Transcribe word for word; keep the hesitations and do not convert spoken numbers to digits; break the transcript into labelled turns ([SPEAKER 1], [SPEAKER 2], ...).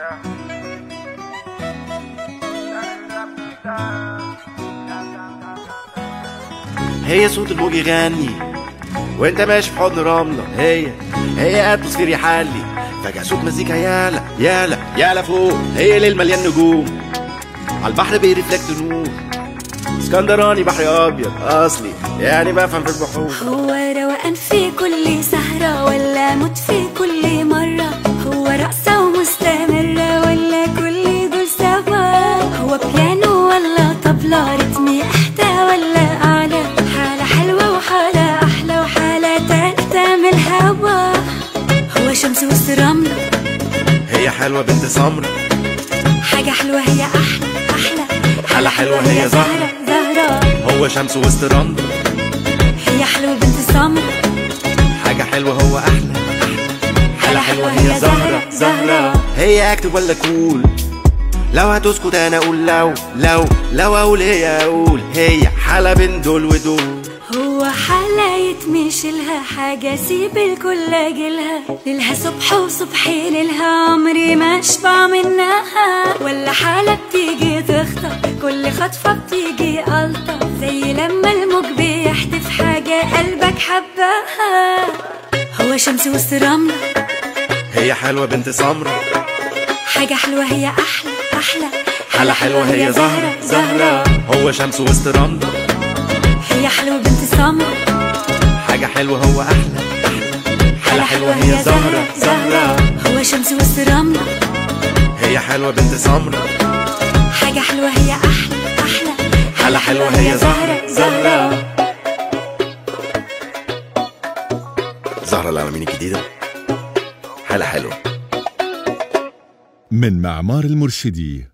[SPEAKER 1] هي صوت الموج يغني وانت ماشي في حضن رملة، هي هي اتموسفير يحلي، فجأة صوت مزيكا يالا يالا يالا فوق، هي ليل مليان نجوم عالبحر بيرفلكت نور، اسكندراني بحر ابيض اصلي يعني بفهم في البحور.
[SPEAKER 2] هو روقان في كل سهرة ولا موت في كل مرة؟ هو رقصة ومستمرة ولا كل دول سوا؟ هو بيانو ولا طبلة؟ رتمي احدى ولا اعلى؟ حالة حلوة وحالة احلى وحالة تالتة من الهوا. هو شمس وسط رملة،
[SPEAKER 1] هي حلوة بنت سمرة،
[SPEAKER 2] حاجة حلوة هي احلى احلى،
[SPEAKER 1] حالة حلوة هي زهرة
[SPEAKER 2] زهرة.
[SPEAKER 1] هو شمس وسط رملة،
[SPEAKER 2] هي حلوة بنت سمرة،
[SPEAKER 1] حاجة حلوة هو أحلى حالة حلوة هي زهرة زهرة. هي أكتب ولا كول؟ لو هتسكت أنا أقول لو لو لو أقول هي أقول هي حالة بين دول ودول.
[SPEAKER 2] هو حالة يتمشلها حاجة سيب الكل أجلها، ليلها صبح وصبحي ليلها عمري ما أشبع منها. ولا حالة بتيجي تخطف كل خطفة بتيجي ألطف، زي لما الموج بيحدف حاجة قلبك حبها. هو شمس وسط رملة،
[SPEAKER 1] هي حلوة بنت سمرة،
[SPEAKER 2] حاجة حلوة هي أحلى أحلى،
[SPEAKER 1] حالة حلوة هي زهرة زهرة. هو شمس وسط رملة،
[SPEAKER 2] هي حلوة بنت سمرة،
[SPEAKER 1] حاجة حلوة هو أحلى حالة حلوة هي زهرة زهرة.
[SPEAKER 2] هو شمس وسط رملة،
[SPEAKER 1] هي حلوة بنت سمرة،
[SPEAKER 2] حاجة حلوة هي أحلى أحلى،
[SPEAKER 1] حالة حلوة هي زهرة زهرة. زهرة العالمين الجديدة، حالة حلوة.
[SPEAKER 3] من معمار المرشدي.